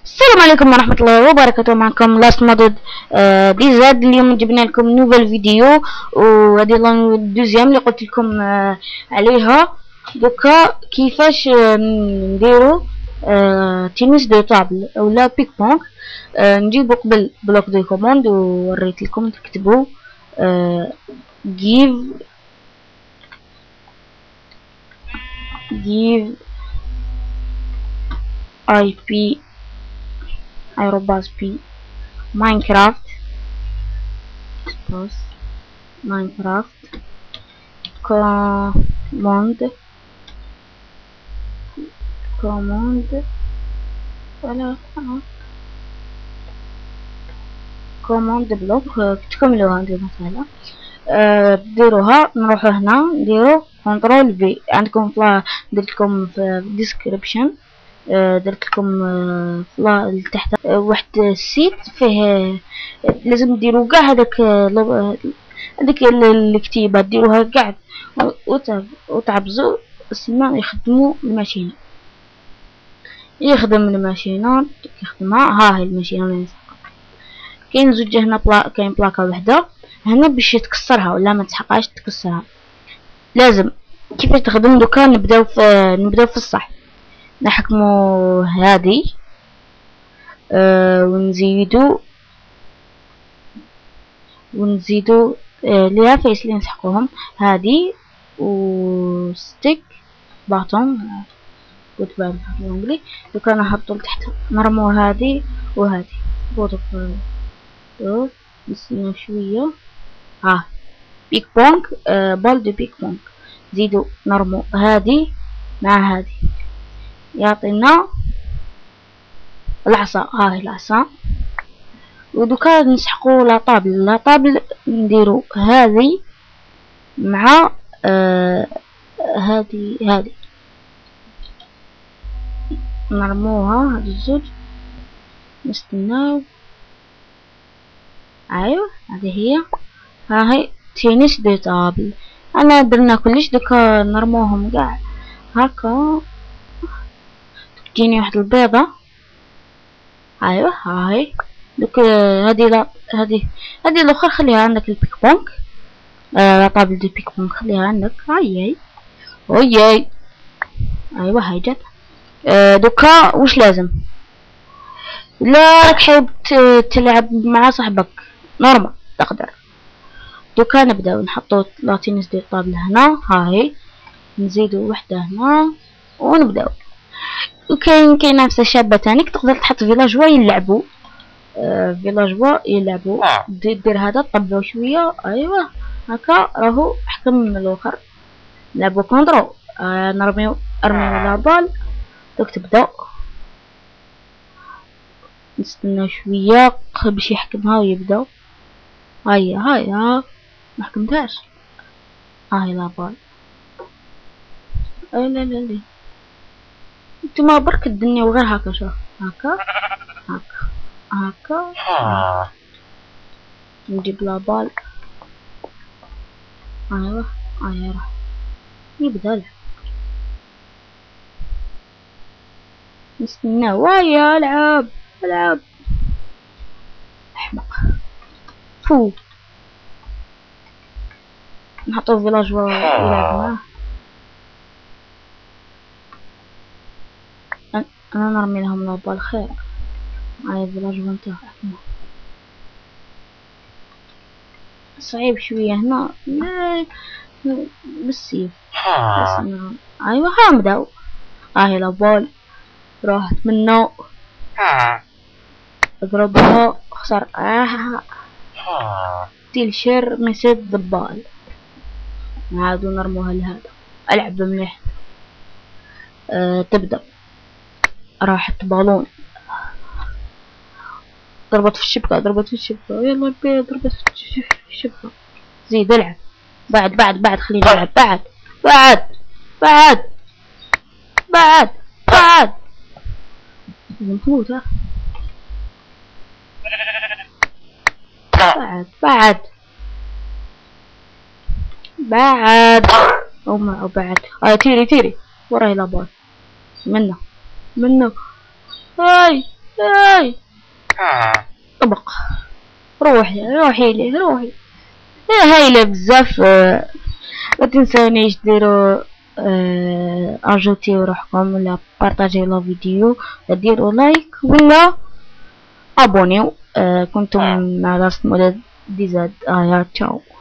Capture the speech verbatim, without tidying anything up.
السلام عليكم ورحمة الله وبركاته. معكم لاست مودد دي زاد. اليوم جبنا لكم نوفل فيديو، وهذه لا دوزيام اللي قلت لكم آه عليها دوكا كيفاش آه نديرو آه تنس دو طابل اولا بيك بونك. آه نجيبو قبل بلوك دو كوموند ووريت لكم تكتبو آه give give اي بي aerobus بي Minecraft suppose Minecraft command command ولا command block تكملوها انتو مثلا. أه ديروها. نروحو هنا نديرو كنترول في. عندكم فلا درت لكم في description، أه درت لكم أه فلا لتحت أه واحد السيت فيه لازم ديرو كاع هذاك هذيك الكتيبه ديروها كاع وتعبزو السما يخدمو الماشينه. يخدم الماشينه يخدمها. ها هي الماشينه اللي كاين زوج هنا بلا كاين بلاكه وحده هنا باش تكسرها ولا ما تحقاش تكسرها. لازم كيفاش تخدم. دوكا نبداو في نبداو في الصح. نحكمو هادي أه ونزيدو ونزيدو أه ليها فايس اللي نسحقوهم هادي و ستيك باطون كنت بعرف بالانجلي. دوكا نحطو لتحت نرمو هادي وهادي بوطو شوف نستنى شويه. ها بيك بونك أه بال دو بيك بونك. زيدو نرمو هادي مع هادي يعطينا العصا. ها هي العصا. ودوكا نسحقو لا طابل. لا طابل نديرو هذه مع آه هذه هذه نرموها هذه الزوج. نستناو. ايوه هذه هي. ها هي تنس دو طابل. انا درنا كلش. دوكا نرموهم كاع هكا تجيني واحد البيضه. ايوه ها هي. دوك هذه لا هذه هذه الاخرى خليها عندك. البيك بونك آه لا طابل دي بيك بونك خليها عندك. هاي هاي ايوه هاي جات. آه دوكا واش لازم لا راك حاب تلعب مع صاحبك نورمال تقدر. دوكا نبداو نحطو لا تنس ديال الطابل هنا. ها هي نزيدو وحده هنا ونبداو. وكاين كاين نفس شابه تانيك تقدر تحط فيلاجوا يلعبوا آه فيلاجوا يلعبوا. دير هذا طبلو شويه. ايوه هكا راهو حكم من الاخر. لعبوا كونترو. آه نرميو ارميو لا بال. دوك تبدا نستنى شويه باش يحكمها ويبداو. هيا هيا ما حكمتهاش. هاي لا بال. لا لا لا نتوما برك الدنيا وغير هكا. شوف هكا هكا هكا نجيب لا بال. ايوه ايوه راح يبدا لعب. نستناه. ويا العب العب احمق. فو نحطو فيلاجوا يلعب معاه. انا نرمي لهم لا بال خير. هاي فيلاجوا نتاع صعيب شويه هنا بالسيف. ايوه ها بداو. هاي لا بال راحت منه. اضربها خسر. آه. تيل شر مسد البال. عادو نرموها لهذا. العب مليح. أه تبدا راحت بالون ضربت في الشبكة. ضربت في الشبكة. يلا بيه ضربت في الشبكة. زيد العب. بعد بعد بعد خليني العب. بعد بعد بعد بعد بعد نموت. ها بعد بعد بعد او ما او بعد. هاي تيري تيري وراي لا بال منه منه. هاي اي طبق. روحي روحي لي روحي. هي هايلة بزاف. ما تنسونيش ديروا اه اجوتيو روحكم ولا بارطاجيو لا فيديو ولا ديروا لايك ولا ابونيو. اه كنتم مع راس مولد دي زاد. اه تشاو.